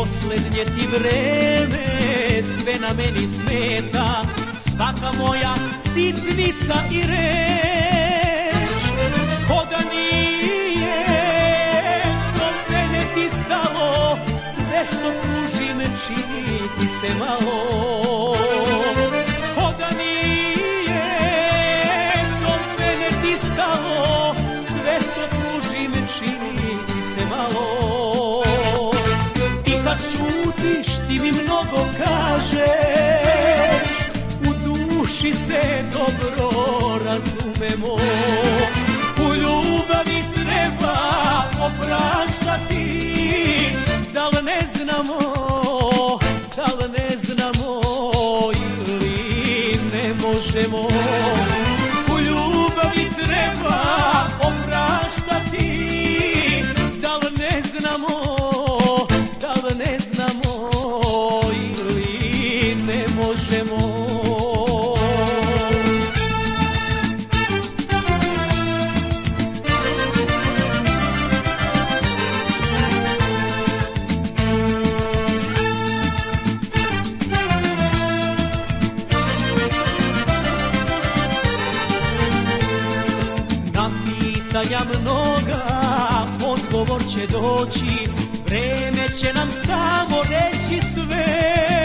Poslednje ti vreme sve na meni smeta, svaka moja sitnica i reč. Ko da nije do mene ti stalo, sve što pružim čini ti se malo. Ko da nije do mene ti stalo, sve što pružim čini ti se malo. Kad čutiš ti mi mnogo kažeš, u duši se dobro razumemo. U ljubavi treba opraštati, da li ne znamo, da li ne znamo ili ne možemo. U ljubavi treba opraštati, da li ne znamo, ne znamo ili ne možemo. Na pitanja mnoga odgovor će doći, vreme će nam samo reći sve.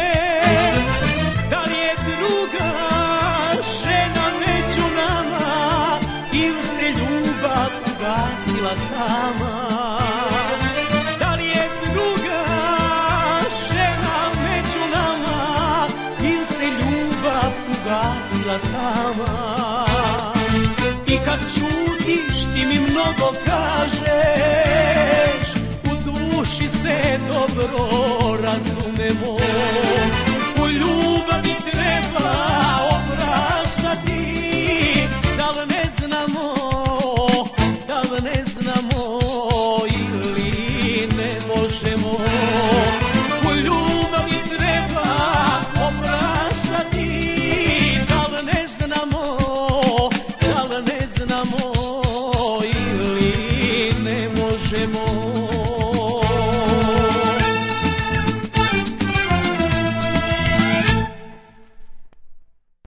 Da li je druga žena među nama, ili se ljubav ugasila sama? Da li je druga žena među nama, ili se ljubav ugasila sama? I kad čutiš ti mi mnogo